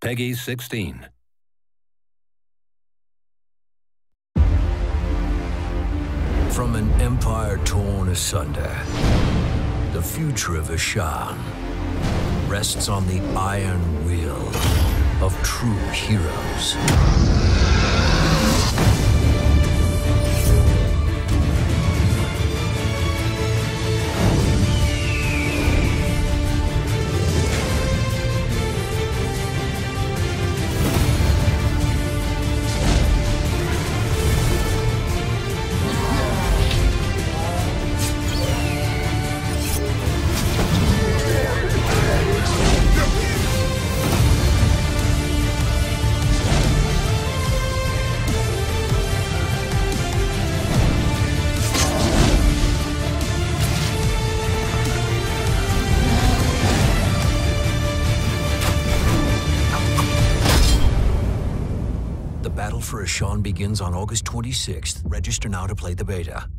Peggy 16. From an empire torn asunder, the future of Ashan rests on the iron will of true heroes. The battle for Ashan begins on August 26th. Register now to play the beta.